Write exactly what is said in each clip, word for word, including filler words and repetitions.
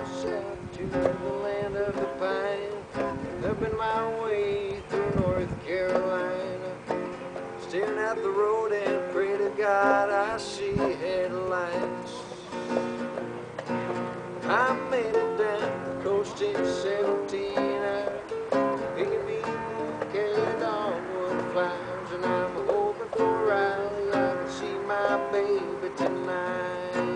south to the land of the pine, up in my way through North Carolina, staring at the road and pray to God I see headlines. I made it down the coast in seventeen, I picking me carried dogwood flowers, and I'm hoping for Riley I can see my baby tonight.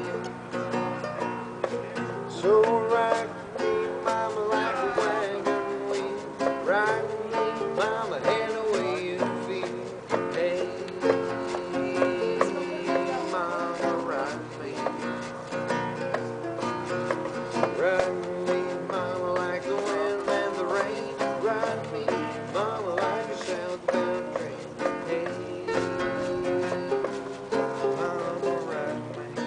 So rock me, mama, like a wagon wheel. Rock me, mama, and the way you feel. Hey, mama, rock me. Rock me, mama, like the wind and the rain. Rock me, mama, like a southbound train. Hey, mama, rock me.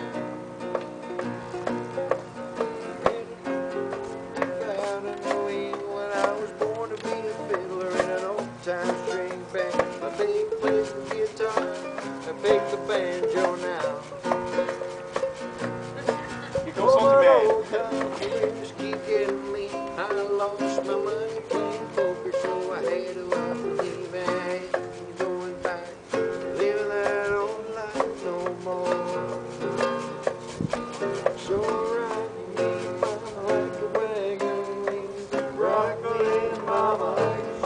Time string band, my baby plays the guitar, I pick the banjo now. Here comes on the old computers keep getting me. I lost my money playing poker, so I had to I believe I ain't going back, living that old life no more. So rock me, mama, like a wagon wheel. Rock me, mama, like a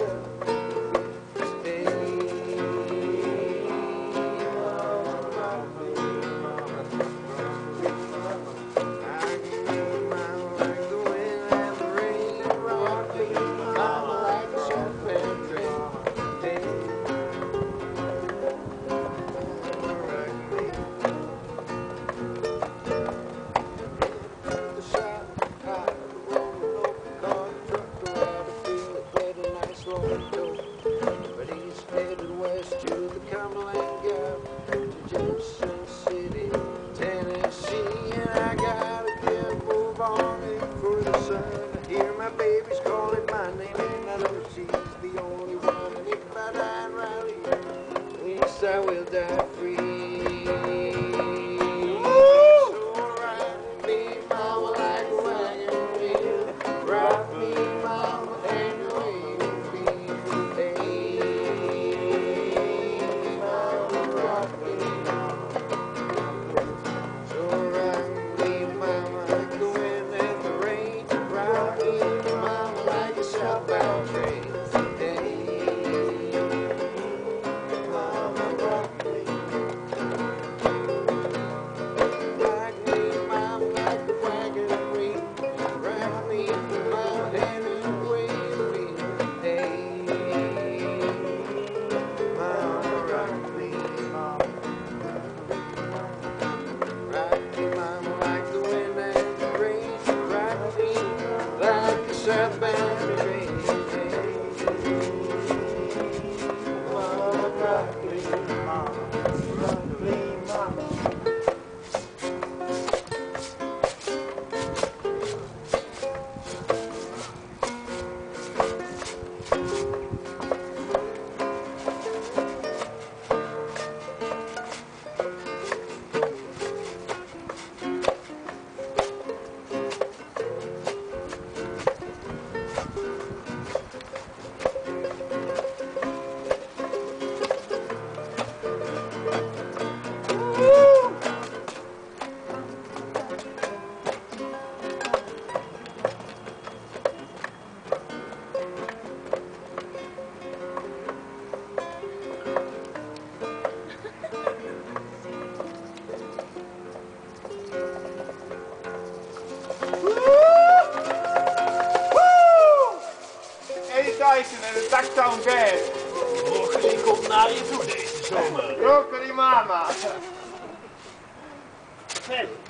but he's headed west to the Cumberland Gap, to Tycson City, Tennessee, and I gotta get move on in for the sun. I hear my baby's calling my name, and I know she's the only one. And if I die right here, at least I will die free. So ride me, mama, like a wagon wheel. Rock me, mama, and the way you feel. Hey, mama, rock me. So rock me, mama, like the wind and the rain. Rock me, mama, like a southbound train. Hey, mama, rock me. Rock me, mama, like a wagon wheel. Rock me, mama, and the way you feel. Hey, mama, rock me. Rock me, mama, like the wind and the rain. Rock me like a southbound train. Mama, rock me, mama, rock me, mama. Tycson en de Daktuin band. Och, die komt naar je toe deze zomer. Rocker die mama. Hey.